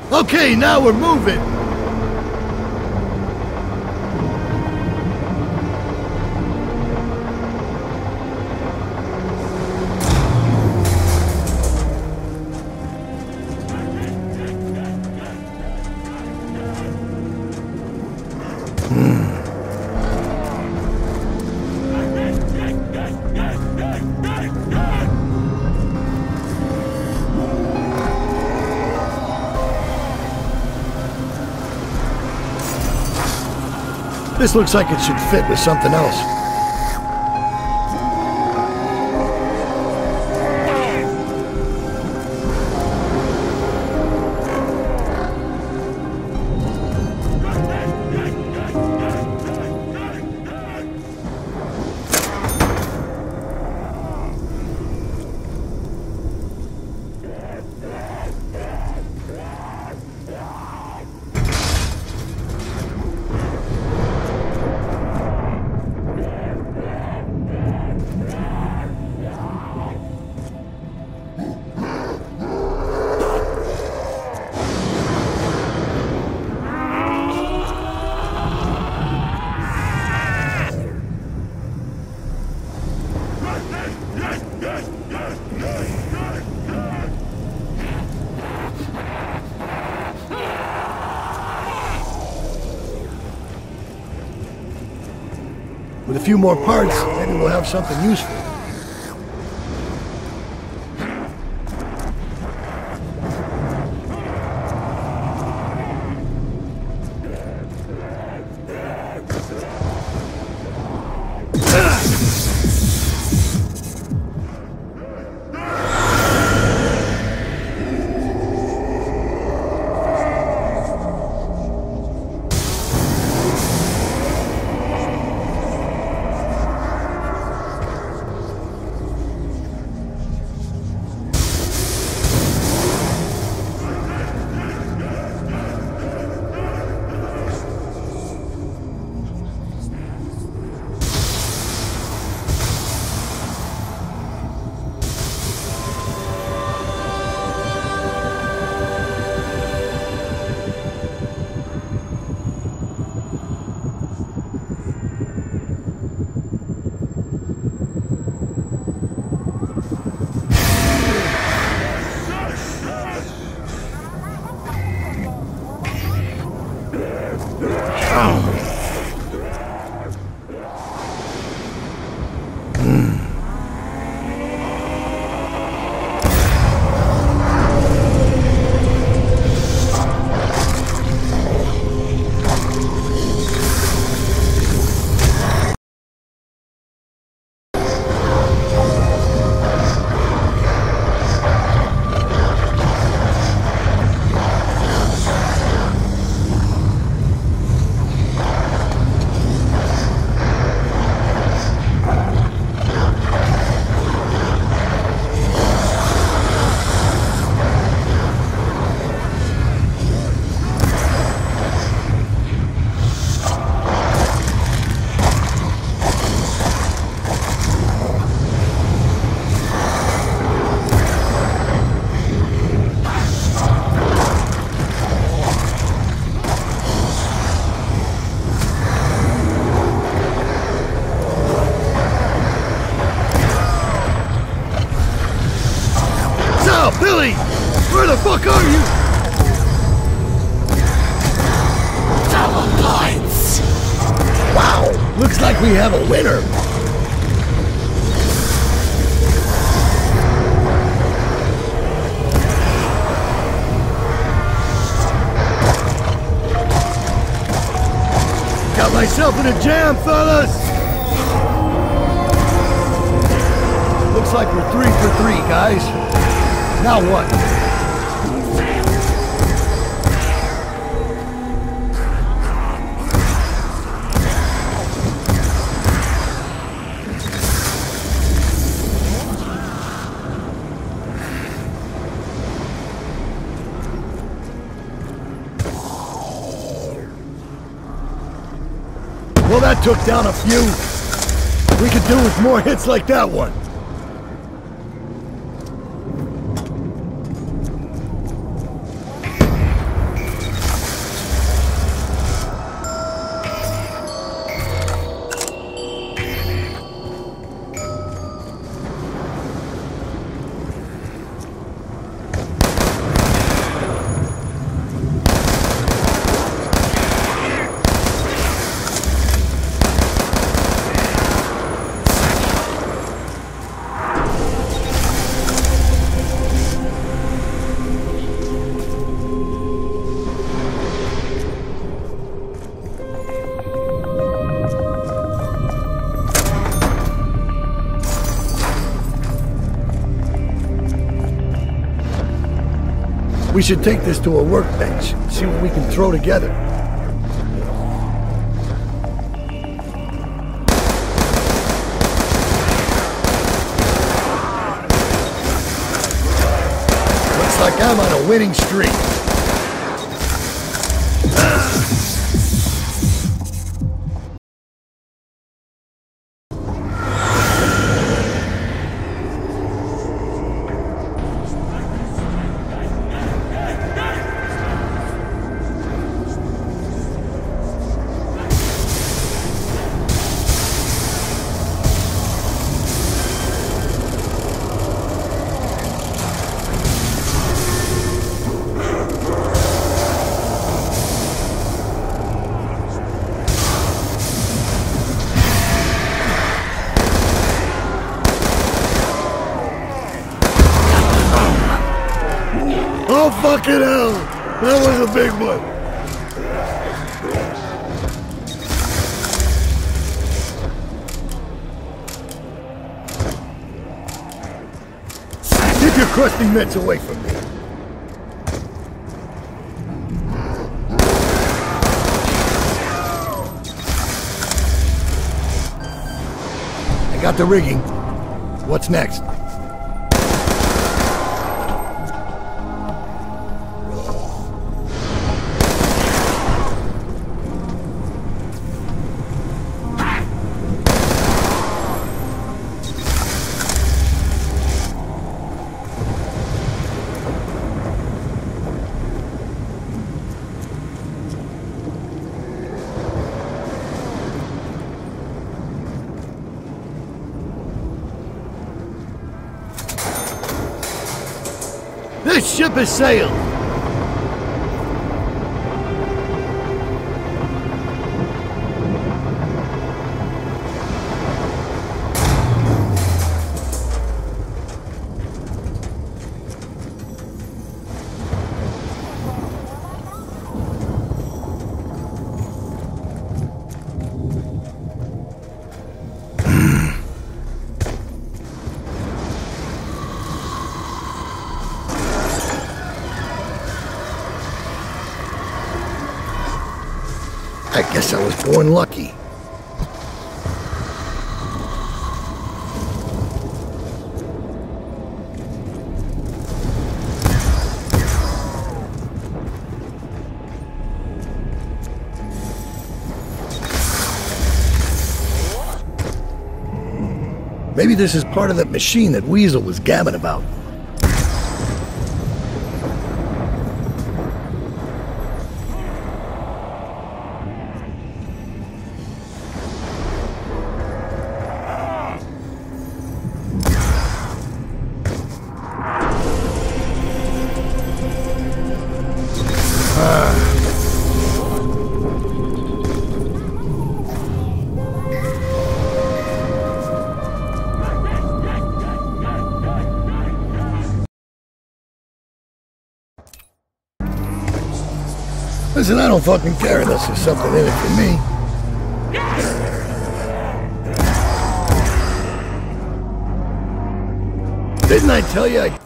Okay, now we're moving! This looks like it should fit with something else. With a few more parts, maybe we'll have something useful. Billy! Where the fuck are you? Double points! Wow! Looks like we have a winner! Got myself in a jam, fellas! Looks like we're 3 for 3, guys. Now what? Well, that took down a few. We could do with more hits like that one. We should take this to a workbench, see what we can throw together. Looks like I'm on a winning streak. Oh, fucking hell! That was a big one! Keep your crusty mitts away from me! I got the rigging. What's next? This ship has sailed! I guess I was born lucky. Maybe this is part of that machine that Weasel was gabbing about. Listen, I don't fucking care unless there's something in it for me. Didn't I tell you